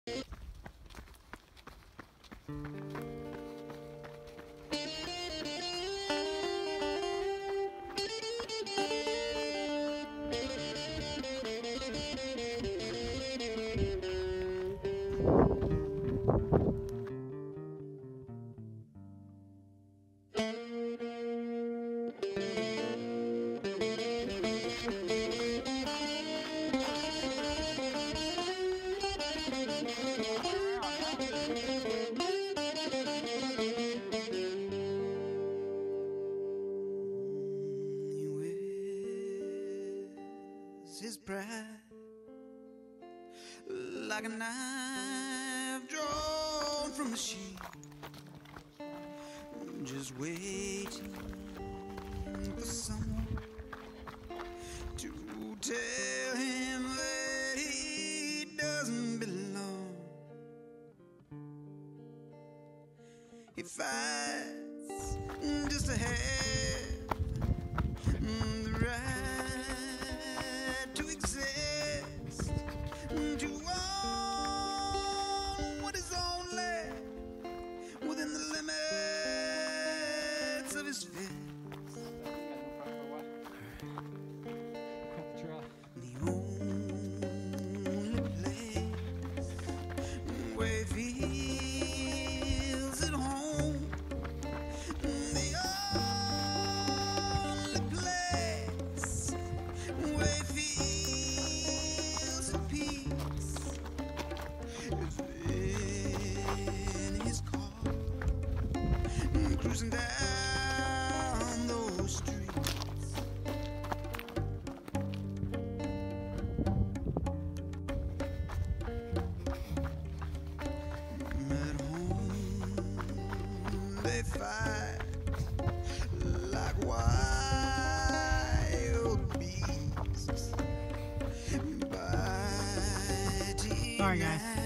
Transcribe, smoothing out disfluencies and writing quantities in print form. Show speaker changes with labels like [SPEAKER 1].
[SPEAKER 1] His pride like a knife drawn from the sheath, just waiting for someone to tell him that he doesn't belong. He fights just to have the right to exist, to own what is only within the limits of his fist. The only place where he feels at home, the only place where he feels at peace is in his car, cruising down those streets. At home they fight like wild beasts, biting.
[SPEAKER 2] All right, guys.